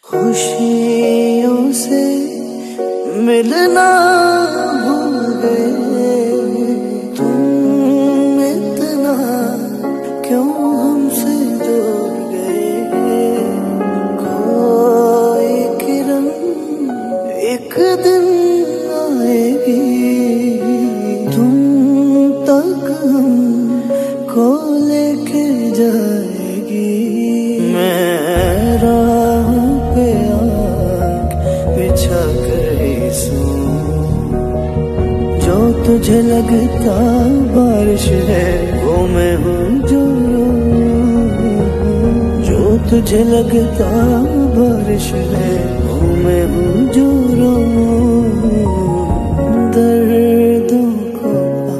खुशियों से मिलना भूल गए तुम, इतना क्यों हमसे दूर गए। कोई किरण एक दिन आएगी, तुम तक हमको लेके जाएगी। मैं राह पे आँख बिछा कर ही सोऊं, जो तुझे लगता बारिश है वो मैं हूँ जो तुझे लगता बारिश है वो मैं हूँ जो दर्दों को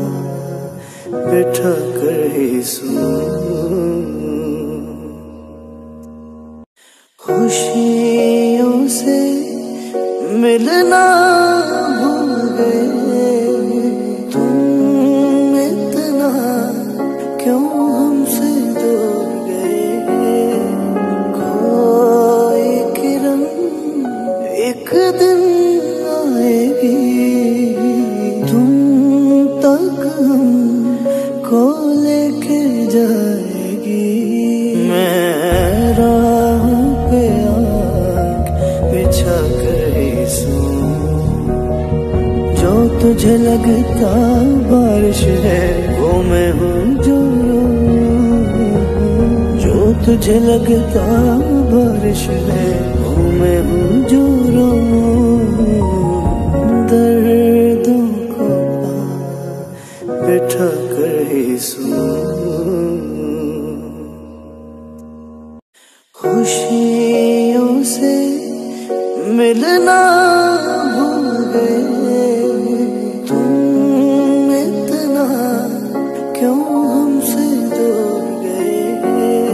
बिठा कर ही सोऊं। खुशियों से मिलना भूल गए तुम, इतना क्यों हमसे दूर गए। कोई किरण एक दिन आएगी, तुम तक हमको लेके जाएगी। मैं राह पे आँख बिछा कर ही सोऊं, जो तुझे लगता बारिश है वो मैं हूँ जो तुझे लगता बारिश है वो मैं हूँ जो दर्दों को बिठा कर ही सोऊं। खुशियों से मिलना भूल गए तुम, इतना क्यों हमसे दूर गए।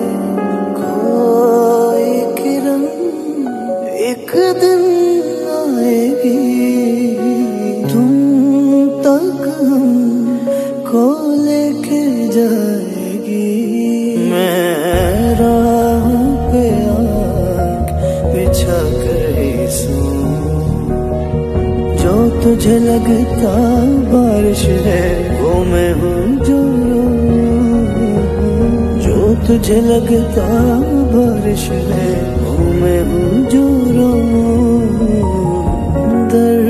कोई किरण एक दिन आएगी, तुम तक हमको लेके जाएगी। मैं राह पे आँख बिछा कर ही सोऊं, जो तुझे लगता बारिश है वो मैं हूँ जो तुझे लगता बारिश है वो मैं हूँ जो